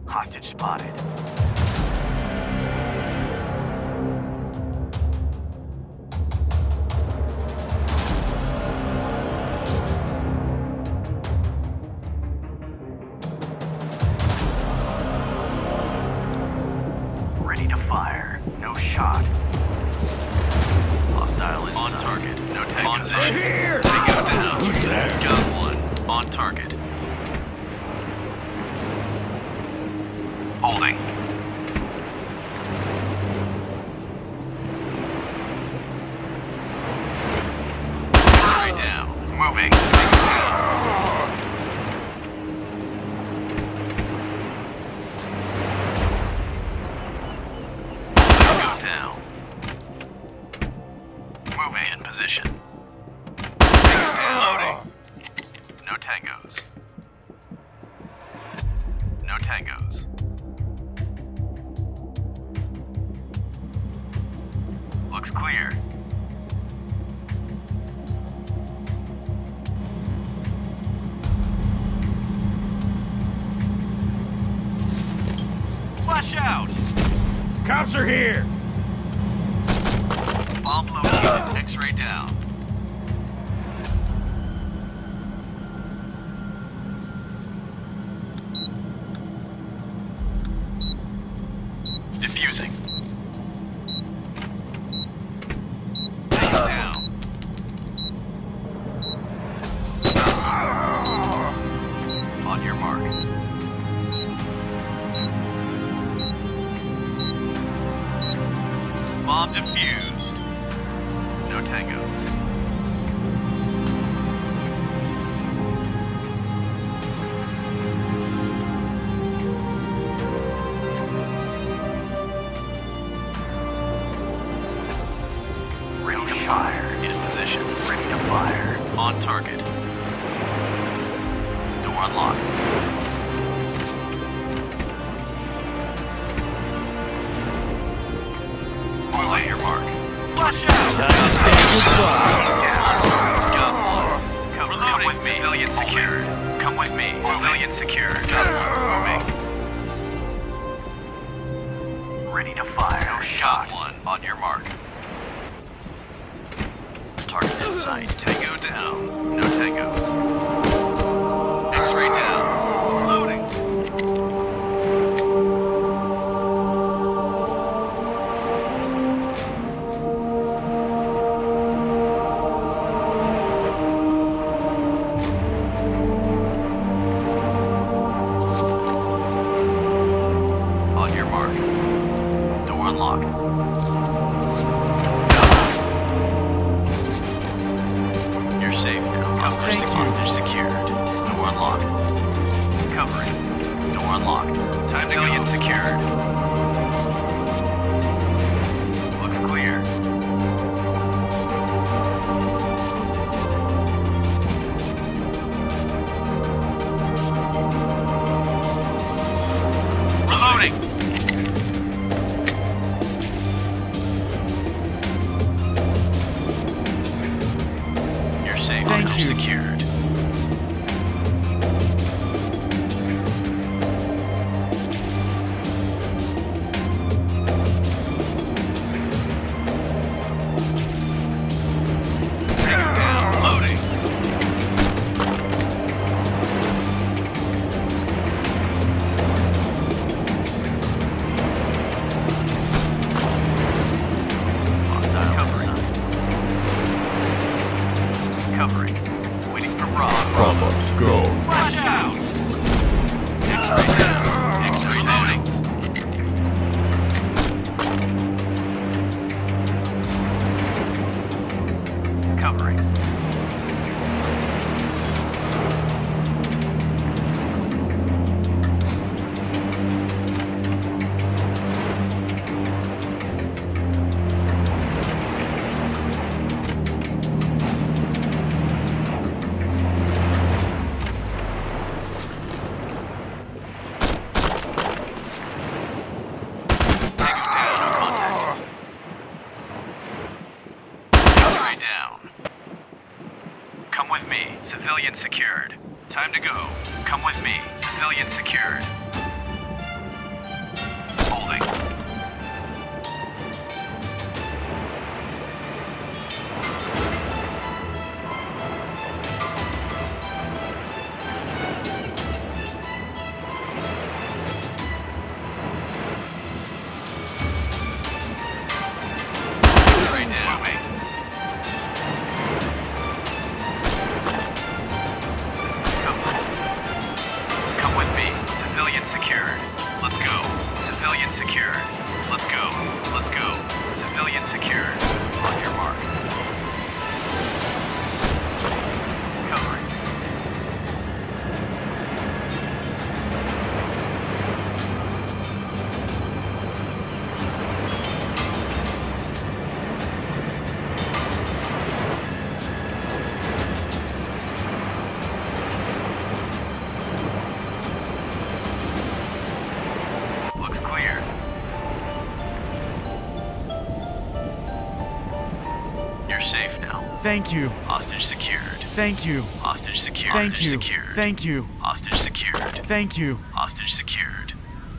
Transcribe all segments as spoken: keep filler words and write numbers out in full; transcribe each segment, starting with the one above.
Hostage spotted. Ready to fire. No shot. Hostile is on target. No tag. On position. Here. Take out down. Who's there? Got one. On target. Holding. Right down. Moving. Go down. Moving in position. Loading. No tangos. No tangos. Looks clear. Flash out! Cops are here! Bomb located. X-ray down. Diffusing. On your mark. Bomb defused. No tangos. Ready to fire. In position. Ready to fire. On target. Door unlocked. On your mark. Flash out! Time to say goodbye. Come, come with me. Civilian secured. Come with me. Civilian secured. Moving. Ready to fire. No shot. One on your mark. Target in sight. Tango down. No tangos. X-ray down. Loading. On your mark. Door unlocked. You're safe now. Cover hostage secured. Door unlocked. Covering. Door unlocked. Time to get secured. Looks clear. Reloading. You're safe. Thank Hostage you. secured. Covering. Waiting for Rob. Bravo, go. Flash out! X-ray down. X-ray loading. Covering. Come with me. Civilian secured. Time to go. Come with me. Civilian secured. Civilian secured. Let's go. Civilian secured. Let's go. Let's go. Civilian secured. On your mark. Covering. Looks clear. You're safe now. Thank you. Hostage secured. Thank you. Hostage secured. Thank Hostage you. secured. Thank you. Hostage secured. Thank you. Hostage secured.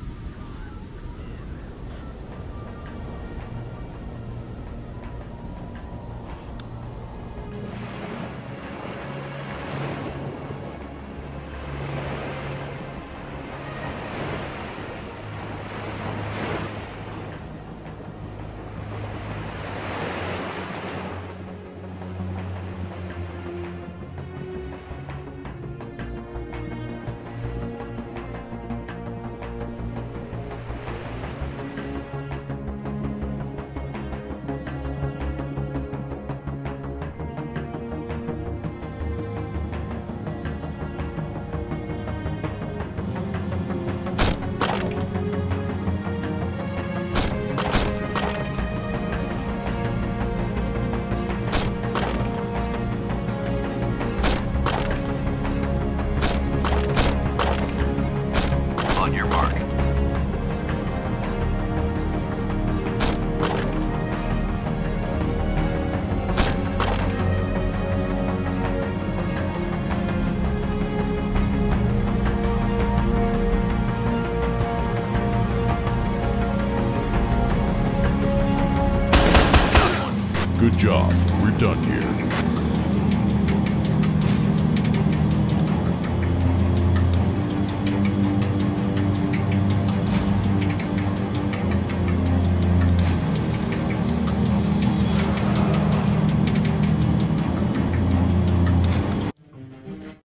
On your mark. Good job. We're done here.